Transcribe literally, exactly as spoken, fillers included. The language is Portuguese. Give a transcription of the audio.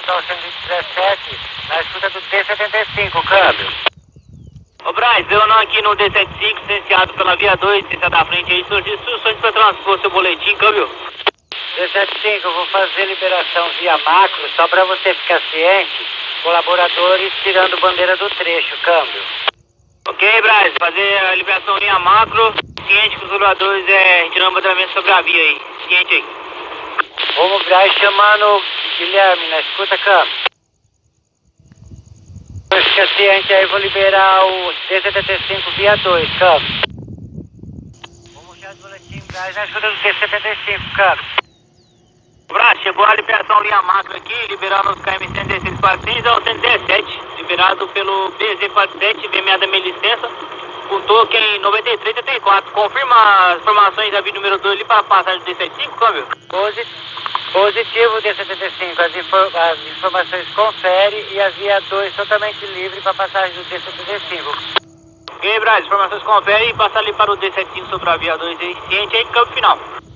Horizontal cento e dezessete, na escuta do D setenta e cinco, câmbio. Ô Braz, eu não aqui no D setenta e cinco, licenciado pela via dois, licenciado da frente aí, surgiu instruções para transpor seu boletim, câmbio. D setenta e cinco, eu vou fazer liberação via macro, só para você ficar ciente, colaboradores tirando bandeira do trecho, câmbio. Ok, Braz, fazer a liberação via macro, ciente que os colaboradores é retirando bandeiramento sobre a via aí, ciente aí. Vamos Braz chamando Guilherme na escuta, câmbio. Fica ciente aí, vou liberar o D setenta e cinco via dois, câmbio. Vamos já de boletim Braz na escuta do D setenta e cinco, câmbio. Braz, chegou a liberação linha macro aqui, liberando os K M cento e dezesseis quatrocentos ao cento e dezessete, liberado pelo B Z quarenta e sete, vem meada minha licença, com token noventa e três trinta e quatro. Confirma as informações da via número dois ali para a passagem do D setenta e cinco, câmbio? Positivo D setenta e cinco, as, infor as informações confere e a via dois totalmente livre para passagem do D setenta e cinco. Ok, Braz, informações confere e passa ali para o D setenta e cinco sobre a via dois aí, ciente aí, câmbio final.